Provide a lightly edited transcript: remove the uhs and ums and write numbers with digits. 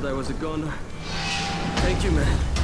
thought I was a goner. Thank you, man.